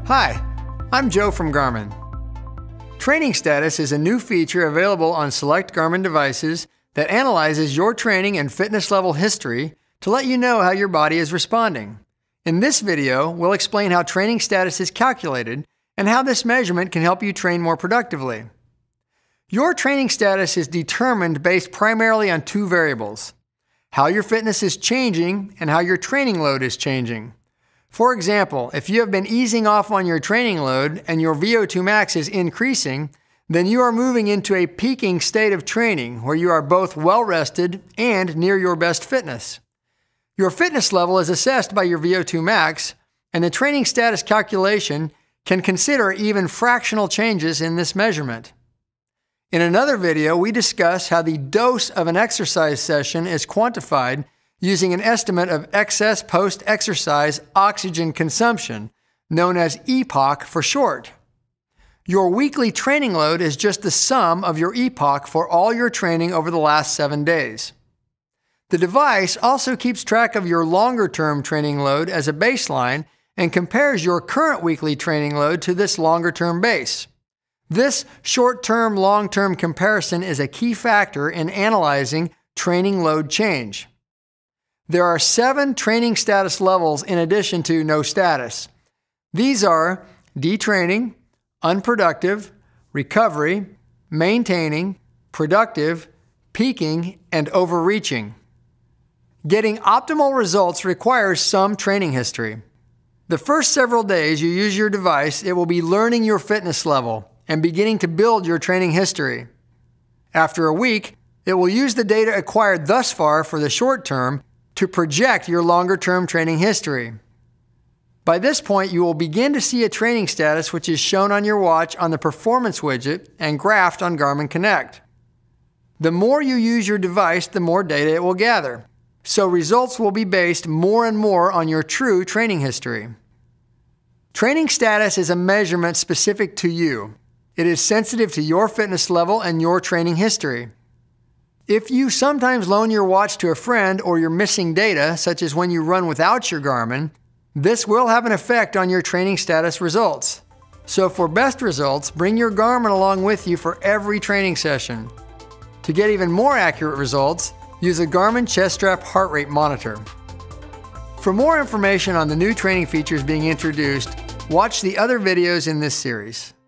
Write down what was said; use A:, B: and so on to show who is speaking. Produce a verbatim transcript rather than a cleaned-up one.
A: Hi, I'm Joe from Garmin. Training Status is a new feature available on select Garmin devices that analyzes your training and fitness level history to let you know how your body is responding. In this video, we'll explain how training status is calculated and how this measurement can help you train more productively. Your training status is determined based primarily on two variables: how your fitness is changing and how your training load is changing. For example, if you have been easing off on your training load and your V O two max is increasing, then you are moving into a peaking state of training where you are both well rested and near your best fitness. Your fitness level is assessed by your V O two max, and the training status calculation can consider even fractional changes in this measurement. In another video, we discuss how the dose of an exercise session is quantified using an estimate of excess post-exercise oxygen consumption, known as E P O C for short. Your weekly training load is just the sum of your E P O C for all your training over the last seven days. The device also keeps track of your longer-term training load as a baseline and compares your current weekly training load to this longer-term base. This short-term, long-term comparison is a key factor in analyzing training load change. There are seven training status levels in addition to no status. These are detraining, unproductive, recovery, maintaining, productive, peaking, and overreaching. Getting optimal results requires some training history. The first several days you use your device, it will be learning your fitness level and beginning to build your training history. After a week, it will use the data acquired thus far for the short term to project your longer-term training history. By this point, you will begin to see a training status which is shown on your watch on the Performance widget and graphed on Garmin Connect. The more you use your device, the more data it will gather, so results will be based more and more on your true training history. Training status is a measurement specific to you. It is sensitive to your fitness level and your training history. If you sometimes loan your watch to a friend or you're missing data, such as when you run without your Garmin, this will have an effect on your training status results. So for best results, bring your Garmin along with you for every training session. To get even more accurate results, use a Garmin chest strap heart rate monitor. For more information on the new training features being introduced, watch the other videos in this series.